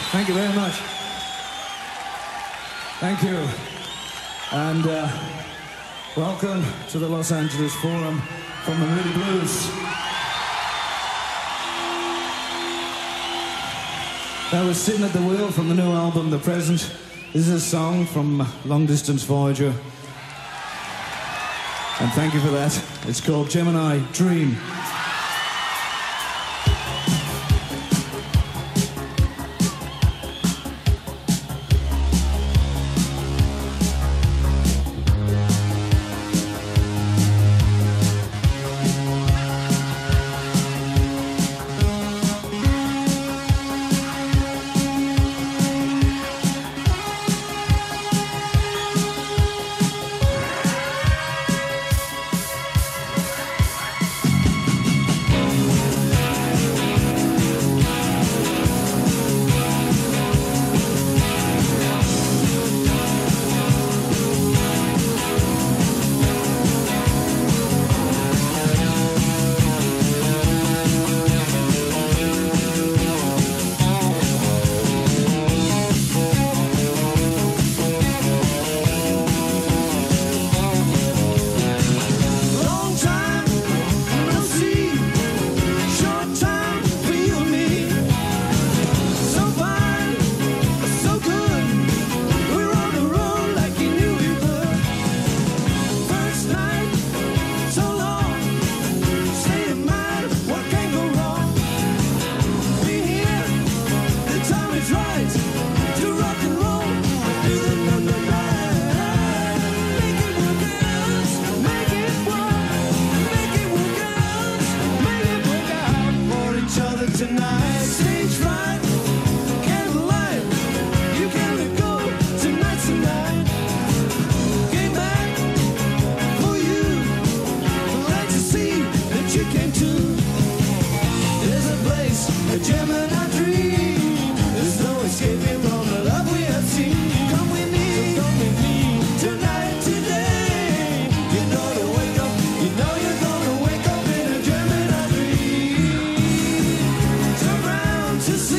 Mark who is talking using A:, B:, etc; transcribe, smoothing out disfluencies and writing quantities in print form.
A: Thank you very much. Thank you. And welcome to the Los Angeles Forum from the Moody Blues. That was Sitting at the Wheel from the new album, The Present. This is a song from Long Distance Voyager. And thank you for that. It's called Gemini Dream.
B: To see